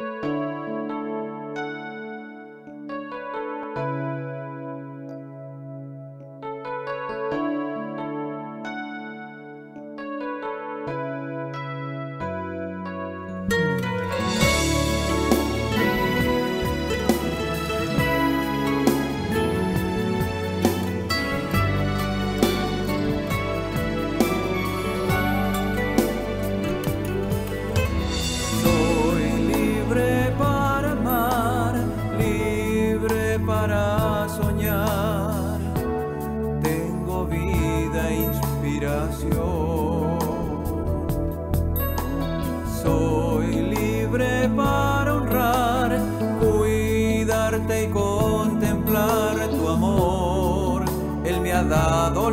Para soñar, tengo vida e inspiración. Soy libre para honrar, cuidarte y contemplar tu amor. Él me ha dado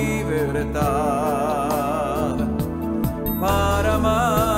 libertad para amar.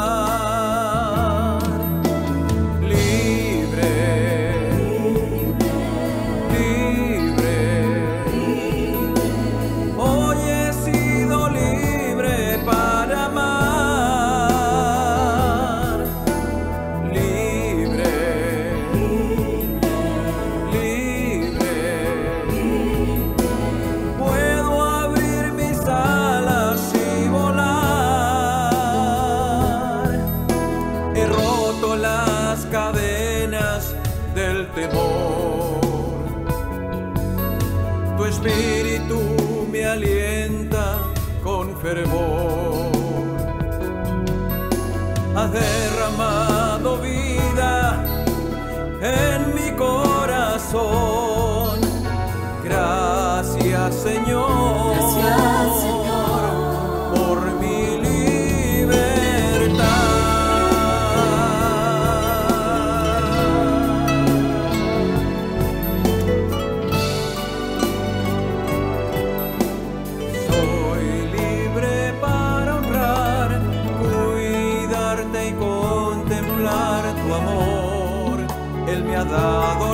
Las cadenas del temor, tu espíritu me alienta con fervor. Has derramado vida en mi corazón. Gracias, Señor. Gracias, Señor, por mi libertad. Tu amor, Él me ha dado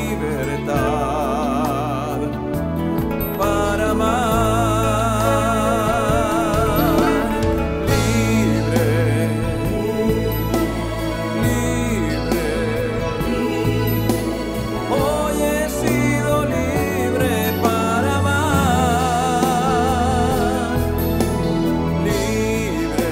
libertad para amar. Libre, libre, hoy he sido libre para amar. Libre,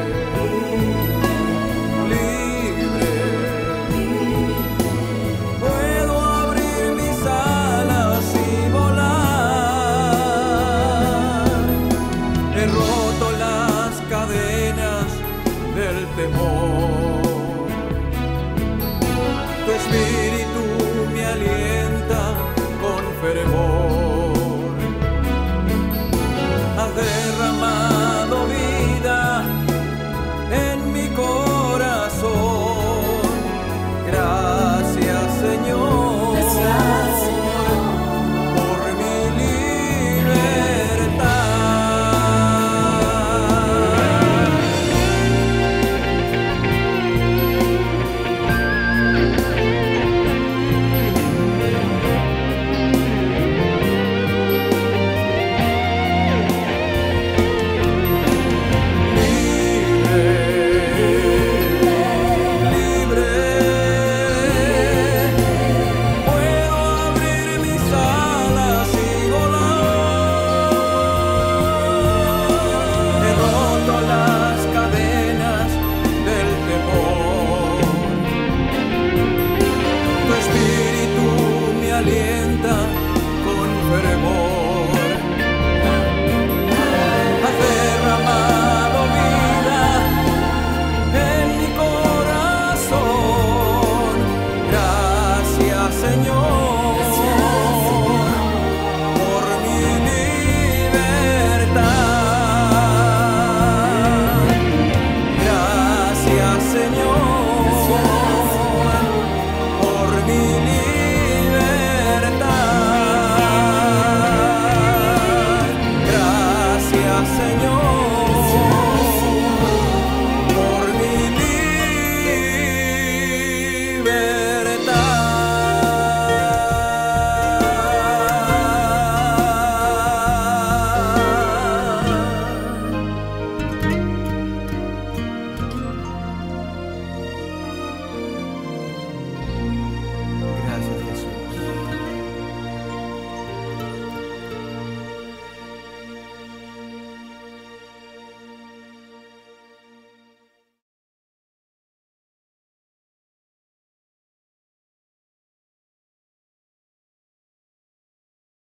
del temor, tu espíritu me alienta con fervor. Has derramado vida en mi corazón. Gracias, Señor. gracias, Señor, por mi libertad. Alienta con fervor. Has derramado vida en mi corazón. Gracias, Señor, por mi libertad. Gracias, Señor.